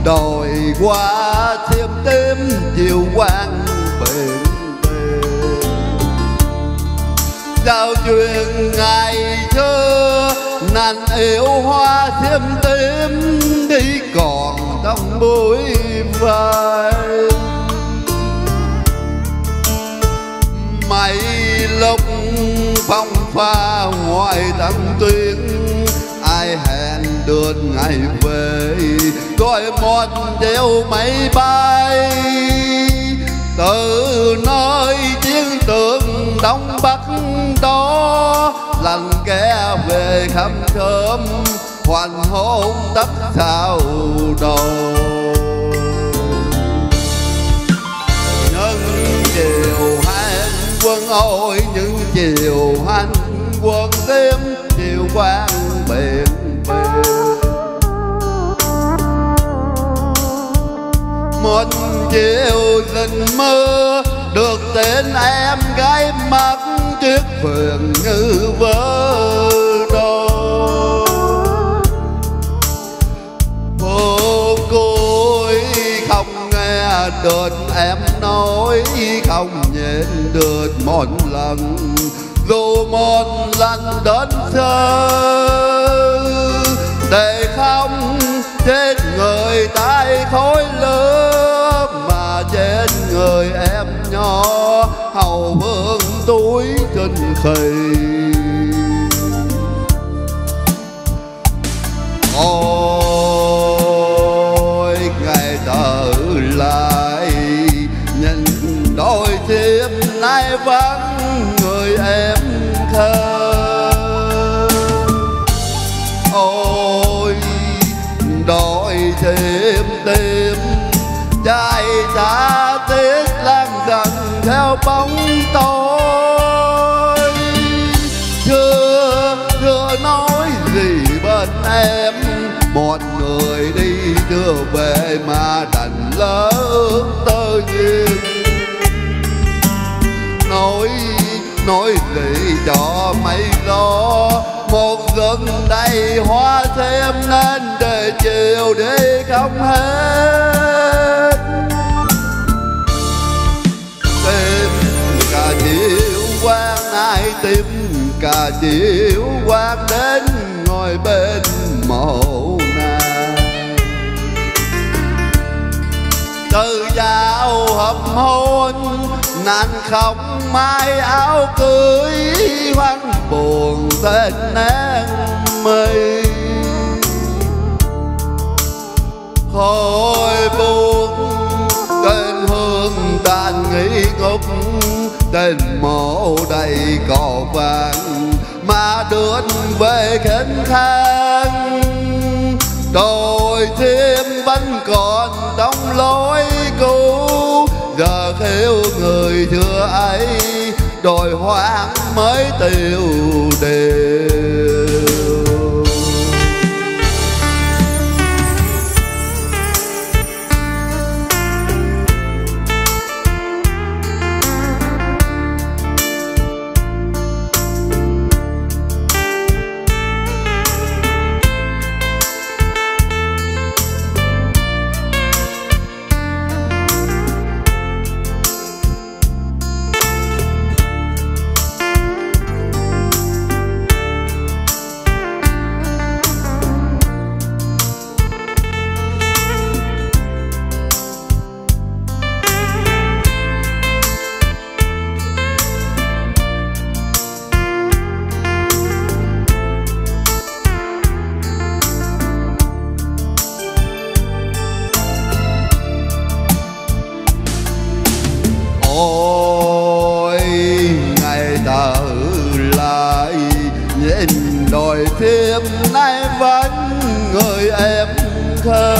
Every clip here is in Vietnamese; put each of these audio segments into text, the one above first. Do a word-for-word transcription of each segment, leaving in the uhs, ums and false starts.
đồi qua thiêm tím chiều quang biển biển. Giao truyền ngày xưa nàng yêu hoa thiêm tím đi còn trong bụi vai. Mấy lúc phong pha ngoài tận tuyến ai hẹn được ngày về, rồi một chiều máy bay từ nơi chiến trường Đông Bắc đó lần ghé về khắp sớm hoàn hôn đất sao đầu. Những chiều hành quân ôi những chiều hành quân đêm chiều quang biển biển. Một chiều dần mưa được tên em gái mắt chiếc phượng như vỡ đô. Phố cối không nghe được em nói, không nhịn được một lần dù một lần đến sơ để không chết người tay khói lửa mà chết người em nhỏ hầu vương túi trên khỉ. Ôi ngày trở lại nhìn đôi thiêm nay vắng người em thơ. Ôi đôi thiêm tim trai xa tiếc lan dần theo bóng tối. Chưa chưa nói gì bên em một người đi chưa về mà đành lỡ ước tơ duyên. Nói nói gì cho mấy lo một rừng đầy hoa thêm nên để chiều đi không hết. Tìm cả chiều quang ai tìm cả chiều quang đến ngồi bên mộ nàng. Từ dạo hầm hôn nàng không mai áo cưới hoang buồn tên nén mây. Hồi buồn tên hương đàn nghỉ ngục tên mộ đầy cỏ vàng mà đưa về khinh khang. Đôi thiêm vẫn còn trong lối cũ giờ khêu người xưa ấy đồi hoang mới tiêu đều. Ôi ngày trở lại nhìn đồi thiêm nay vẫn người em thơ.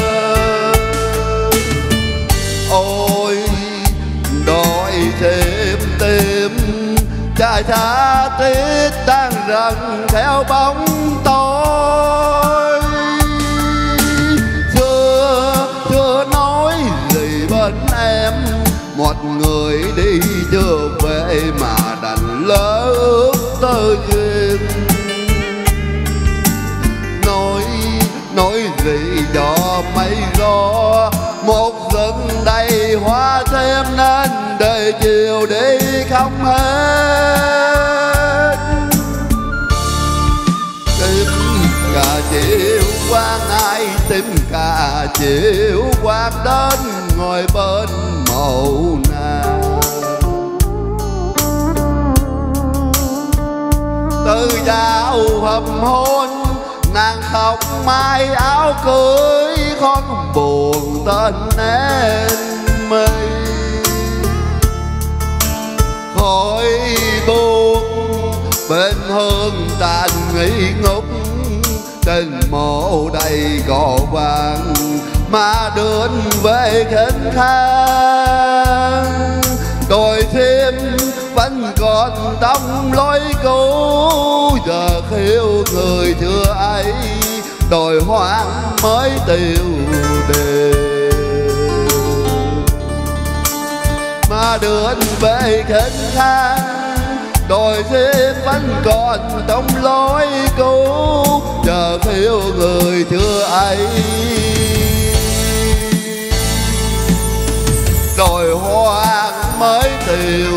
Ôi đồi thiêm tim trai tha tiết đang dần theo bóng tối. Chưa chưa nói gì bên em một người đi chưa về mà đành lỡ ước tơ duyên. Nói nói gì cho mấy gió đầy hoa thêm nên đời chiều đi không hết. Tìm cả chiều qua ai tìm cả chiều qua đến ngồi bên mộ nàng. Từ dạo hầm hôn nàng khóc mai áo cưới khót buồn tên em mây. Khói buồn bên hương tàn nghi ngút trên mộ đầy cỏ vàng mà đến về khinh khang. Đòi thêm vẫn còn trong lối cũ giờ khiêu người chưa ấy đòi hoang mới tiêu đề. Mà đến về khinh khang đòi thêm vẫn còn trong lối cũ giờ khiêu người chưa ấy đòi hoang mới tiêu